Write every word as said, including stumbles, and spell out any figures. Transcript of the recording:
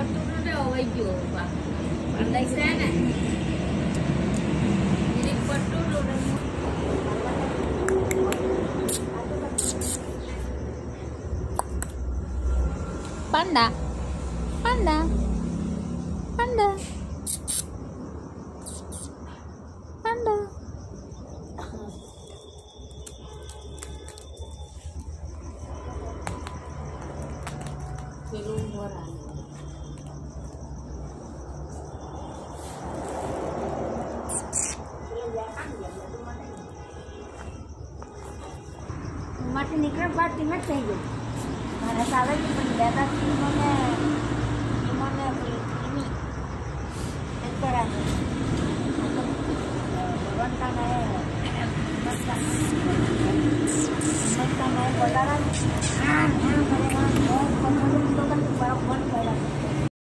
પડતું નથી હવે ગયો અંદર છે ને એને પડતું Panda, panda, panda, panda. પેલું મોરા માટે નીકળ બાદ કિંમત થઈ ગઈ મારા સારા પણ દાદાથી